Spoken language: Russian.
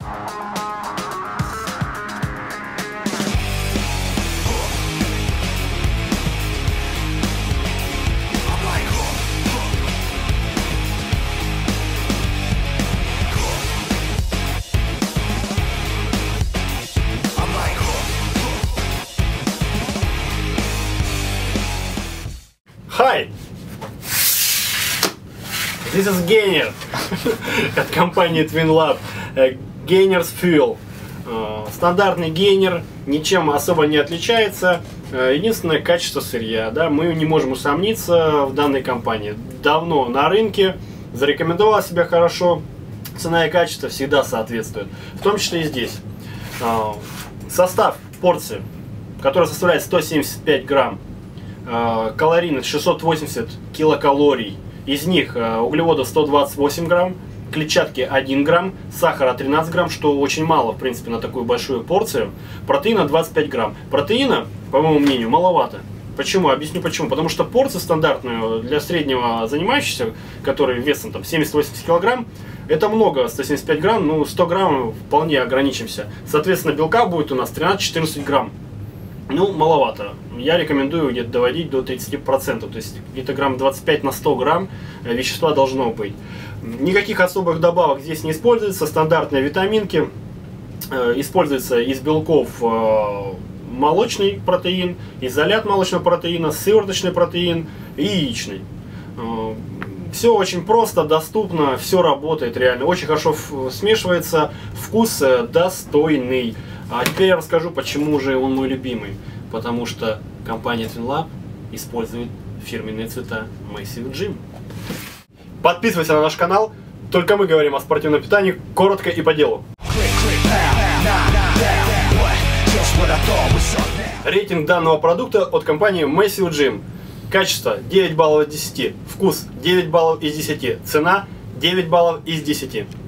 Hi! This is Gainer от компании Twinlab. Gainer's Fuel. Стандартный гейнер, ничем особо не отличается. Единственное, качество сырья. Да, мы не можем усомниться в данной компании. Давно на рынке, зарекомендовала себя хорошо. Цена и качество всегда соответствуют. В том числе и здесь. Состав порции, которая составляет 175 грамм. Калорийность 680 килокалорий. Из них углеводов 128 грамм, клетчатки 1 грамм, сахара 13 грамм, что очень мало, в принципе, на такую большую порцию. Протеина 25 грамм. Протеина, по моему мнению, маловато. Почему? Объясню почему. Потому что порцию стандартную для среднего занимающегося, который весом там 70-80 килограмм, это много, 175 грамм, ну 100 грамм вполне ограничимся. Соответственно, белка будет у нас 13-14 грамм. Ну, маловато. Я рекомендую где-то доводить до 30%, то есть где-то грамм 25 на 100 грамм вещества должно быть. Никаких особых добавок здесь не используется, стандартные витаминки. Используется из белков молочный протеин, изолят молочного протеина, сывороточный протеин и яичный. Все очень просто, доступно, все работает реально, очень хорошо смешивается, вкус достойный. А теперь я расскажу, почему же он мой любимый. Потому что компания Twinlab использует фирменные цвета Massive Gym. Подписывайся на наш канал, только мы говорим о спортивном питании коротко и по делу. Рейтинг данного продукта от компании Massive Gym. Качество 9 баллов из 10, вкус 9 баллов из 10, цена 9 баллов из 10.